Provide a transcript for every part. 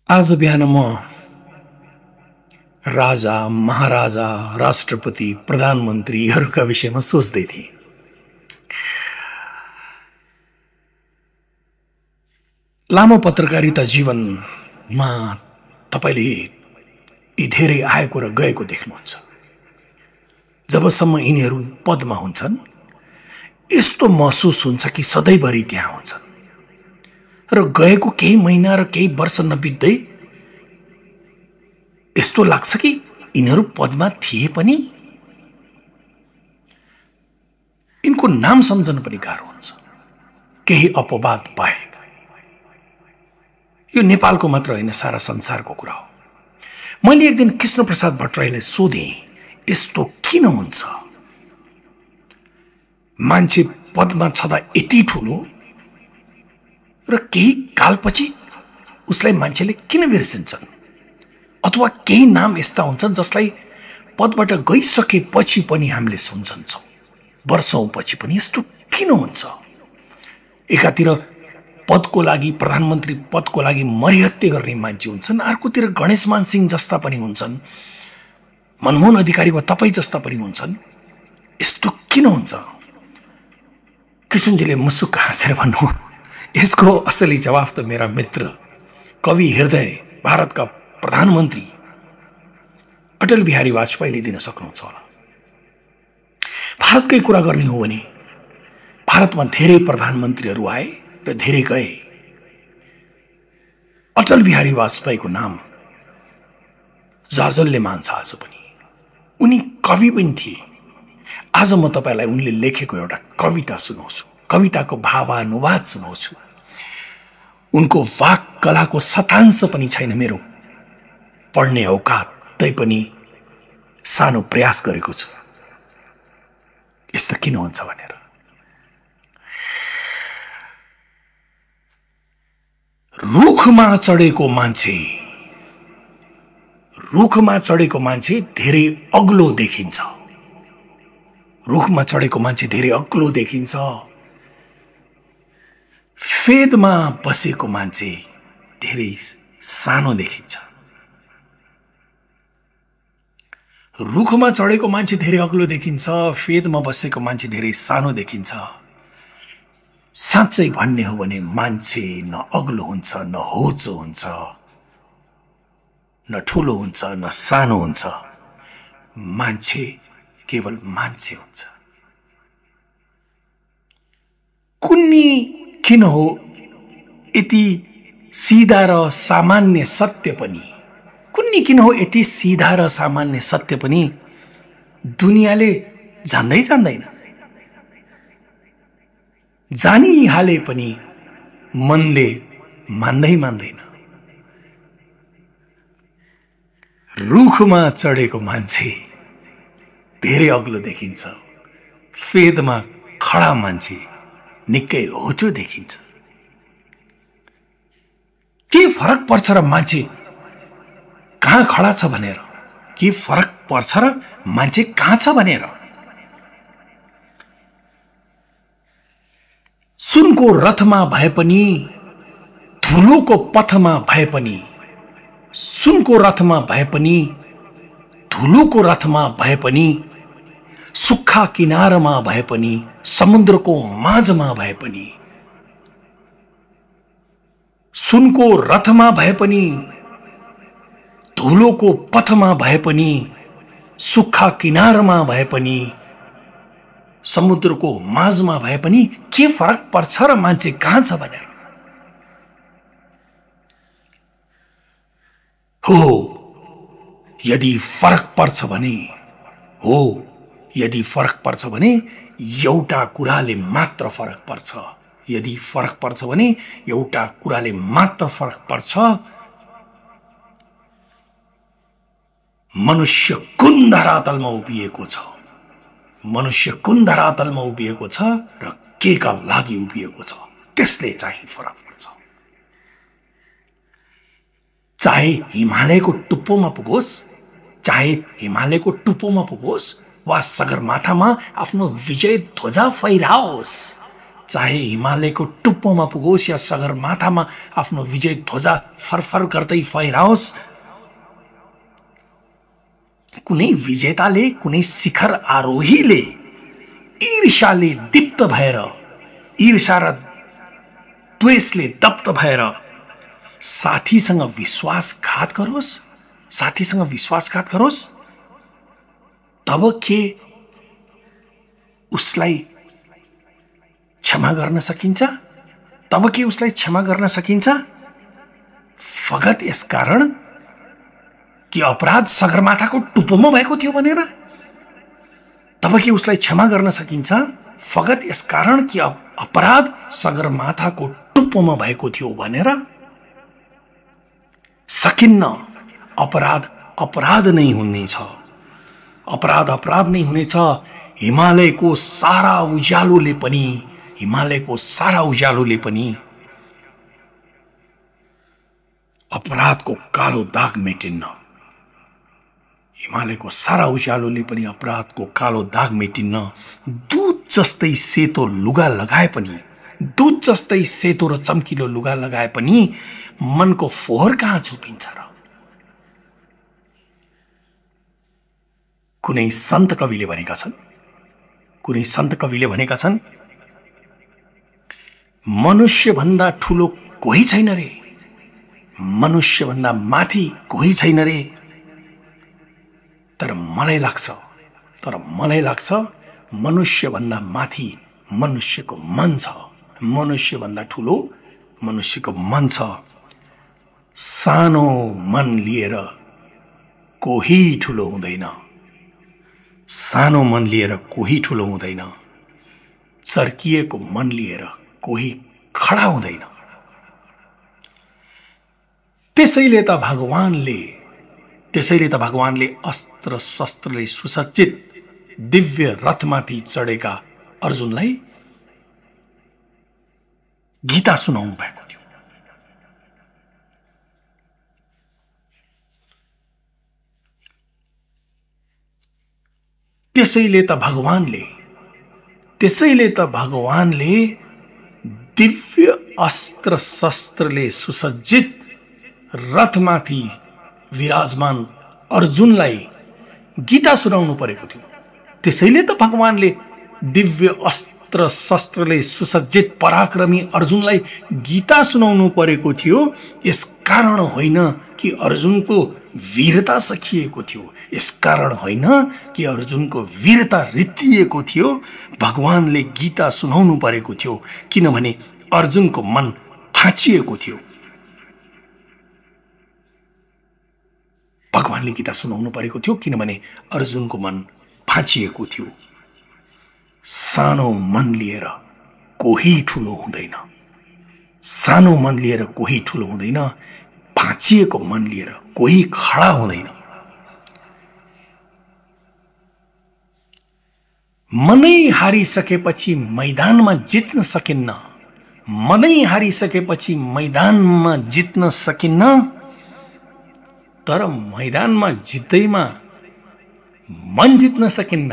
आज बिहान म राजा, महाराजा, राष्ट्रपति, प्रधानमन्त्रीहरूका विषयमा सोच्दै थिएँ। लामो पत्रकारिता जीवनमा तपाईले यी धेरै आएको र गएको देख्नुहुन्छ। जबसम्म यिनीहरू पदमा हुन्छन् यस्तो महसुस हुन्छ कि सधैँभरि त्यहाँ हुन्छन् र गएको केही महिना र केही वर्ष नबित्दै यस्तो लाग्छ कि यिनीहरू पदमा थिए पनि। यिनको नाम सम्झन पनि गाह्रो हुन्छ, केही अपवाद बाहेक। यो नेपालको मात्र होइन, सारा संसारको कुरा हो। मैले एक दिन कृष्णप्रसाद भट्टराईलाई सोधेँ, यस्तो किन हुन्छ? मान्छे पदमा छँदा यति ठुलो र केही कालपछि उसलाई मान्छेले किन बिर्सिन्छन्? अथवा केही नाम यस्ता हुन्छन् जसलाई पदबाट गइसकेपछि पनि हामीले सम्झन्छौँ, वर्षौँपछि पनि। यस्तो किन हुन्छ? एकातिर पदको लागि, प्रधानमन्त्री पदको लागि मरिहत्ते गर्ने मान्छे हुन्छन्, अर्कोतिर गणेशमान सिंह जस्ता पनि हुन्छन्, मनमोहन अधिकारी वा तपाईँ जस्ता पनि हुन्छन्। यस्तो किन हुन्छ? किशनजीले मुसुक हाँसेर भन्नु, यसको असली जवाफ त मेरा मित्र, कवि हृदय, भारतका प्रधानमन्त्री अटल बिहारी वाजपेयीले दिन सक्नुहुन्छ होला। भारतकै कुरा गर्ने हो भने भारतमा धेरै प्रधानमन्त्रीहरू आए र धेरै गए। अटल बिहारी वाजपेयीको नाम जाजलले मान्छ आज पनि। उनी कवि पनि थिए। आज म तपाईलाई उनले लेखेको एउटा कविता सुनाउँछु, कविताको भावानुवाद सुनाउँछु। उनको वाक कलाको शतांश पनि छैन मेरो पढ्ने औकात, तैपनि सानो प्रयास गरेको छु। यस्तो किन हुन्छ भनेर। रुखमा चढेको मान्छे, रुखमा चढेको मान्छे धेरै अग्लो देखिन्छ। रुखमा चढेको मान्छे धेरै अग्लो देखिन्छ। फेदमा बसेको मान्छे धेरै सानो देखिन्छ। रुखमा चढेको मान्छे धेरै अग्लो देखिन्छ, फेदमा बसेको मान्छे धेरै सानो देखिन्छ। साँच्चै भन्ने हो भने मान्छे न अग्लो हुन्छ न होचो हुन्छ, न ठुलो हुन्छ न सानो हुन्छ। मान्छे केवल मान्छे हुन्छ। कुन्नी किन हो यति सिधा र सामान्य सत्य पनि? कुन्नी किन हो यति सिधा र सामान्य सत्य पनि दुनियाँले जान्दै जान्दैन। जानिहाले पनि मनले मान्दै मान्दैन। रुखमा चढेको मान्छे धेरै अग्लो देखिन्छ, फेदमा खडा मान्छे निकै होचो देखिन्छ। के फरक पर्छ र मान्छे कहाँ खडा छ भनेर? के फरक पर्छ र मान्छे कहाँ छ भनेर? सुनको रथमा भए पनि, धुलोको पथमा भए पनि, सुनको रथमा भए पनि, धुलोको रथमा भए पनि, सुक्खा किनारमा भए पनि, समुद्रको माझमा भए पनि, सुनको रथमा भए पनि, धुलोको पथमा भए पनि, सुक्खा किनारमा भए पनि, समुद्रको माझमा भए पनि के फरक पर्छ र मान्छे कहाँ छ भनेर? हो, यदि फरक पर्छ भने, हो यदि फरक पर्छ भने एउटा कुराले मात्र फरक पर्छ। यदि फरक पर्छ भने एउटा कुराले मात्र फरक पर्छ। मनुष्य कुन धरातलमा उभिएको छ, मनुष्य कुन धरातलमा उभिएको छ र के का लागि उभिएको छ, त्यसले चाहिँ फरक पर्छ। चाहे हिमालयको टुप्पोमा पुगोस्, चाहे हिमालयको टुप्पोमा पुगोस् वा सगरमाथामा आफ्नो विजय ध्वजा फैराओस्, चाहे हिमालयको टुप्पोमा पुगोस् या सगरमाथामा आफ्नो विजय ध्वजा फरफर गर्दै फहराओस्, कुनै विजेताले, कुनै शिखर आरोहीले ईर्ष्याले दीप्त भएर, ईर्ष्या र द्वेषले दप्त भएर साथीसँग विश्वासघात गरोस्, साथीसँग विश्वासघात गरोस्, तब के उसलाई क्षमा गर्न सकिन्छ? तब के उसलाई क्षमा गर्न सकिन्छ? फगत यसकारण कि अपराध सगरमाथाको टुप्पोमा भएको थियो भनेर? तब के उसलाई क्षमा गर्न सकिन्छ? फगत यसकारण कि अपराध सगरमाथाको टुप्पोमा भएको थियो भनेर? सकिन्न। अपराध अपराध नै हुनेछ, अपराध अपराध नै हुनेछ। हिमालयको सारा उज्यालोले पनि, हिमालयको सारा उज्यालोले पनि अपराधको कालो दाग मेटिन्न। हिमालयको सारा उज्यालोले पनि अपराधको कालो दाग मेटिन्न। दूध जस्तै सेतो लुगा लगाए पनि, दूध जस्तै सेतो र चम्किलो लुगा लगाए पनि मनको फोहोर कहाँ छुपिन्छ र? कुनै सन्त कविले भनेका छन्, कुनै सन्त कविले भनेका छन्, मनुष्य भन्दा ठुलो कोही छैन रे, मनुष्य भन्दा माथि कोही छैन रे। तर मलाई लाग्छ मनुष्य भन्दा माथि मनुष्यको मन छ, मनुष्य भन्दा ठुलो मनुष्यको मन छ। सानो मन लिएर कोही ठुलो हुँदैन, सानो मन लिएर कोही ठुलो हुँदैन, चर्किएको मन लिएर कोही खडा हुँदैन। त्यसैले त भगवानले अस्त्र शस्त्रले सुसज्जित दिव्य रथमाथि चढेका अर्जुनलाई गीता सुनाउनु भएको थियो। त्यसैले त भगवानले दिव्य अस्त्र शस्त्रले सुसज्जित रथमाथि विराजमान अर्जुनलाई गीता सुनाउनु परेको थियो। त्यसैले त भगवानले दिव्य अस्त्र शस्त्रले सुसज्जित पराक्रमी अर्जुनलाई गीता सुनाउनु परेको थियो। यसकारण होइन कि अर्जुनको वीरता सकिएको थियो, यसकारण होइन कि अर्जुनको वीरता रित्तिएको थियो। भगवानले गीता सुनाउनु परेको थियो किनभने अर्जुनको मन भाँचिएको थियो। भगवानले गीता सुनाउनु परेको थियो किनभने अर्जुनको मन भाँचिएको थियो। सानो मन लिएर कोही ठुलो हुँदैन, सानो मन लिएर कोही ठुलो हुँदैन, भाँचिएको मन लिएर कोही खडा हुँदैन। मनै हारिसकेपछि मैदानमा जित्न सकिन्न, मनै हारिसकेपछि मैदानमा जित्न सकिन्न। तर मैदानमा जित्दैमा मन जित्न सकिन्न।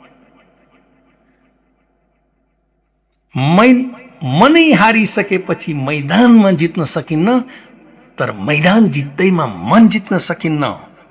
मनै हारिसकेपछि मैदानमा जित्न सकिन्न, तर मैदान जित्दैमा मन जित्न सकिन्न।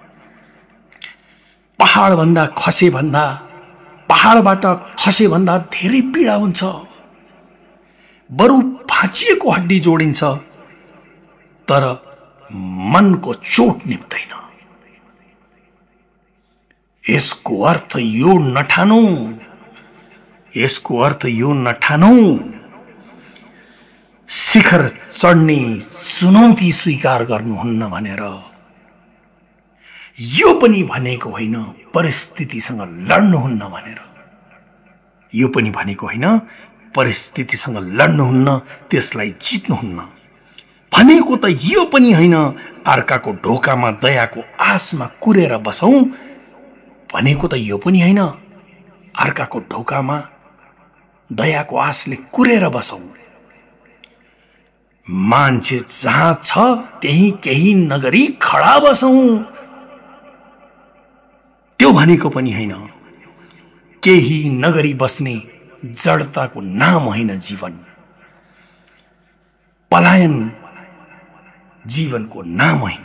पहाडबाट खसे भन्दा धेरै पीडा हुन्छ। बरु भाँचिएको हड्डी जोडिन्छ तर मनको चोट निप्दैन। यसको अर्थ यो नठानौ शिखर चढ्ने चुनौती स्वीकार गर्नुहुन्न भनेर। यो पनि भनेको होइन परिस्थितिसँग लड्नुहुन्न भनेर। यो पनि भनेको होइन परिस्थितिसँग लड्नुहुन्न, त्यसलाई जित्नुहुन्न। भनेको त यो पनि होइन अर्काको ढोकामा दयाको आसमा कुरेर बसौं। भनेको त यो पनि होइन अर्काको ढोकामा दयाको आसले कुरेर बसौं। मान्छे जहाँ छ त्यही केही नगरी खडा बसौं। त्यो भनेको पनि होइन केही नगरी बस्ने जडताको नाम होइन जीवन, पलायन जीवनको नाम होइन।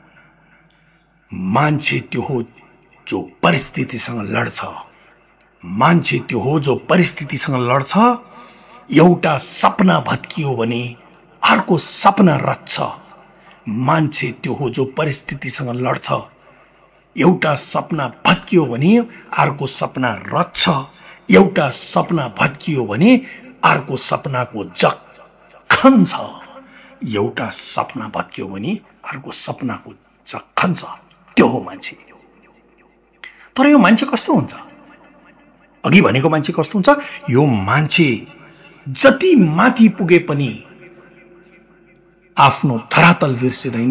मान्छे त्यो हो जो परिस्थितिसँग लड्छ, मान्छे त्यो हो जो परिस्थितिसँग लड्छ। एउटा सपना भत्कियो भने अर्को सपना रच्छ। मान्छे त्यो हो जो परिस्थितिसँग लड्छ, एउटा सपना भत्कियो भने अर्को सपना रच्छ। एउटा सपना भत्कियो भने अर्को सपनाको जग खन्छ। एउटा सपना भत्कियो भने अर्को सपनाको जग खन्छ। त्यो हो मान्छे। तर यो मान्छे कस्तो हुन्छ? अघि भनेको मान्छे कस्तो हुन्छ? यो मान्छे जति माथि पुगे पनि आफ्नो धरातल बिर्सिदैन,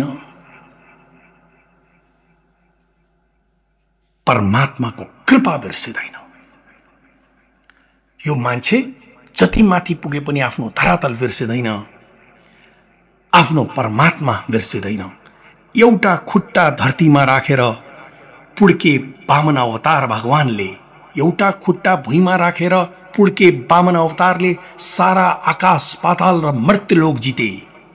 परमात्माको कृपा बिर्सिदैन। यो मान्छे जति माथि पुगे पनि आफ्नो धरातल बिर्सिदैन, आफ्नो परमात्मा बिर्सिदैन। एउटा खुट्टा धरतीमा राखेर पुड्के वामन अवतार भगवानले, एउटा खुट्टा भुइँमा राखेर पुड्के वामन अवतारले सारा आकाश पाताल र मर्त्यलोक जिते।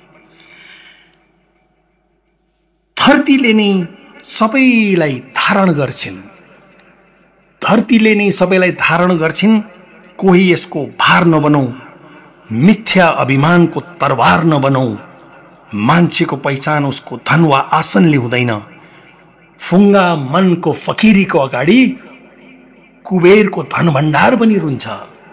धरतीले नै सबैलाई धारण गर्छिन्, धरतीले नै सबैलाई धारण गर्छिन्। कोही यसको भार नबनौ, मिथ्या अभिमानको तरवार नबनौ। मान्छेको पहिचान उसको धन वा आसनले हुँदैन। फुङ्गा मनको फकिरीको अगाडि कुबेरको धन भण्डार पनि रुन्छ।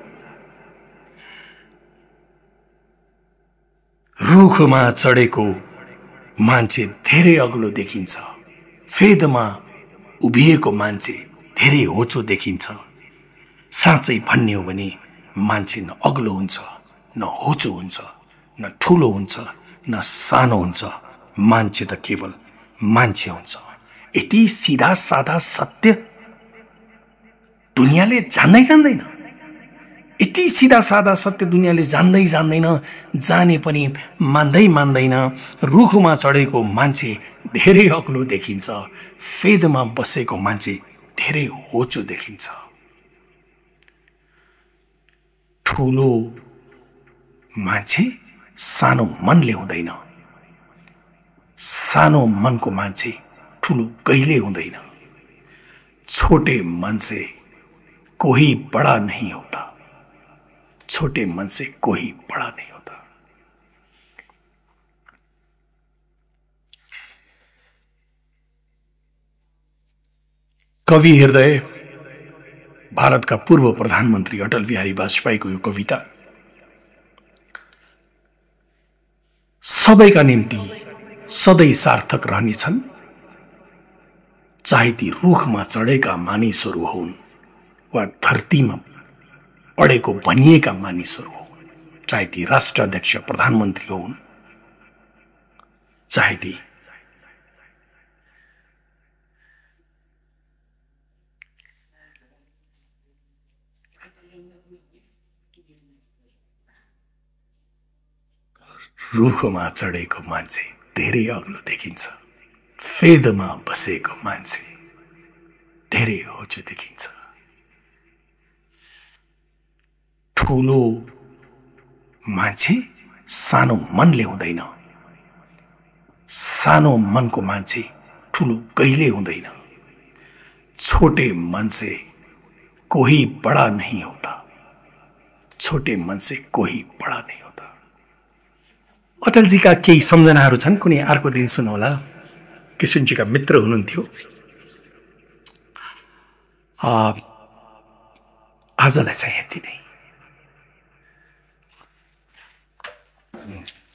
रुखमा चढेको मान्छे धेरै अग्लो देखिन्छ, फेदमा उभिएको मान्छे धेरै होचो देखिन्छ। साँच्चै भन्ने हो भने मान्छे न अग्लो हुन्छ, न होचो हुन्छ, न ठुलो हुन्छ, न सानो हुन्छ। मान्छे त केवल मान्छे हुन्छ। यति सिधा साधा सत्य दुनियाँले जान्दै जान्दैन। यति सिधा साधा सत्य दुनियाँले जान्दै जान्दैन, जाने पनि मान्दै मान्दैन। रुखमा चढेको मान्छे धेरै अग्लो देखिन्छ, फेदमा बसेको मान्छे धेरै होचो देखिन्छ। ठुलो मान्छे सानो मनले हुँदैन, सानो मनको मान्छे ठुलो कहिले हुँदैन। छोटे मन से कोई बड़ा नहीं होता, छोटे मन से कोई बड़ा नहीं होता। कवि हृदय भारतका पूर्व प्रधानमन्त्री अटल बिहारी वाजपेयीको यो कविता सबैका निम्ति सधैँ सार्थक रहनेछन्। चाहे ती रुखमा चढेका मानिसहरू हुन् वा धरतीमा पढेको भनिएका मानिसहरू हुन्, चाहे ती राष्ट्राध्यक्ष प्रधानमन्त्री हुन्, चाहे ती रुखमा चढेको मान्छे धेरै अग्लो देखिन्छ, फेदमा बसेको मान्छे धेरै होचो देखिन्छ। ठुलो मान्छे सानो मनले हुँदैन, सानो मनको मान्छे ठुलो कहिले हुँदैन। छोटे मन से कोई बड़ा नहीं होता, छोटे मन से कोई बड़ा नहीं होता। अटलजीका केही सम्झनाहरू छन्, कुनै अर्को दिन सुनौला। किशनजीका मित्र हुनुहुन्थ्यो। आजलाई चाहिँ यति नै।